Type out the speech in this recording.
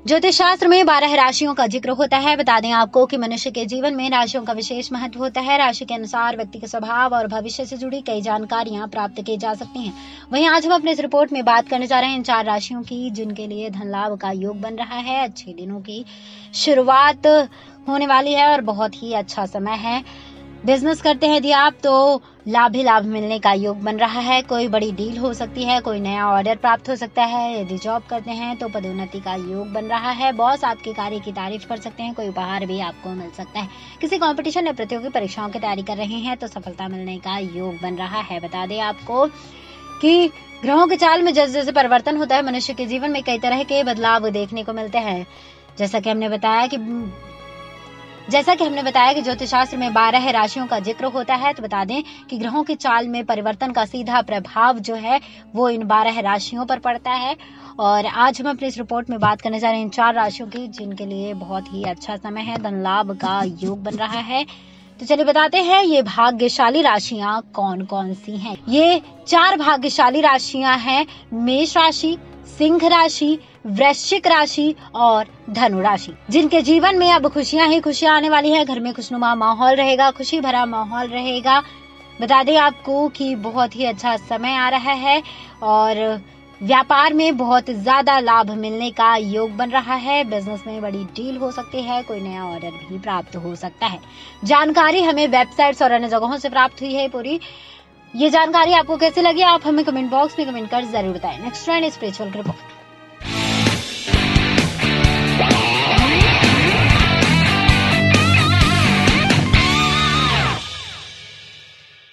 ज्योतिष शास्त्र में 12 राशियों का जिक्र होता है। बता दें आपको कि मनुष्य के जीवन में राशियों का विशेष महत्व होता है। राशि के अनुसार व्यक्ति के स्वभाव और भविष्य से जुड़ी कई जानकारियां प्राप्त की जा सकती हैं। वहीं आज हम अपने इस रिपोर्ट में बात करने जा रहे हैं इन 4 राशियों की, जिनके लिए धन लाभ का योग बन रहा है। अच्छे दिनों की शुरुआत होने वाली है और बहुत ही अच्छा समय है। बिजनेस करते हैं यदि आप, तो लाभ ही लाभ मिलने का योग बन रहा है। कोई बड़ी डील हो सकती है, कोई नया ऑर्डर प्राप्त हो सकता है। यदि जॉब करते हैं तो पदोन्नति का योग बन रहा है। बॉस आपके कार्य की तारीफ कर सकते हैं। कोई उपहार भी आपको मिल सकता है। किसी कंपटीशन या प्रतियोगी परीक्षाओं की तैयारी कर रहे हैं तो सफलता मिलने का योग बन रहा है। बता दें आपको कि ग्रहों के चाल में जैसे जैसे परिवर्तन होता है, मनुष्य के जीवन में कई तरह के बदलाव देखने को मिलते हैं। जैसा कि हमने बताया कि ज्योतिष शास्त्र में 12 राशियों का जिक्र होता है, तो बता दें कि ग्रहों की चाल में परिवर्तन का सीधा प्रभाव जो है वो इन 12 राशियों पर पड़ता है। और आज हम अपनी इस रिपोर्ट में बात करने जा रहे हैं इन 4 राशियों की, जिनके लिए बहुत ही अच्छा समय है, धन लाभ का योग बन रहा है। तो चलिए बताते हैं ये भाग्यशाली राशियां कौन कौन सी हैं। ये 4 भाग्यशाली राशियां हैं: मेष राशि, सिंह राशि, वृश्चिक राशि और धनु राशि, जिनके जीवन में अब खुशियां ही खुशियां आने वाली है। घर में खुशनुमा माहौल रहेगा, खुशी भरा माहौल रहेगा। बता दें आपको कि बहुत ही अच्छा समय आ रहा है और व्यापार में बहुत ज्यादा लाभ मिलने का योग बन रहा है। बिजनेस में बड़ी डील हो सकती है, कोई नया ऑर्डर भी प्राप्त हो सकता है। जानकारी हमें वेबसाइट्स और अन्य जगहों से प्राप्त हुई है पूरी। ये जानकारी आपको कैसी लगी, आप हमें कमेंट बॉक्स में कमेंट कर जरूर बताएं। Next trend spiritual report.